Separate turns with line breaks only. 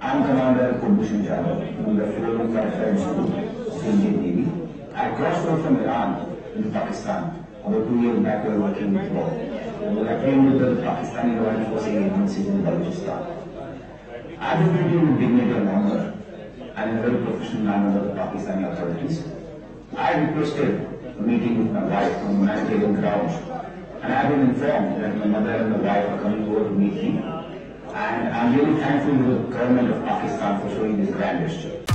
I'm Commander Kulbhushan Jadhav from the Floating Fighter School of Indian Navy. I crossed over from Iran into Pakistan about 2 years back while working with war. I trained with the Pakistani Law Enforcement agencies in Balochistan. I've been treated with dignity and honor and in a very professional manner by the Pakistani authorities. I requested a meeting with my wife on humanitarian grounds, and I have been informed that my mother and my wife are coming over to meet me. And I'm really thankful to the government of Pakistan for showing this grand gesture.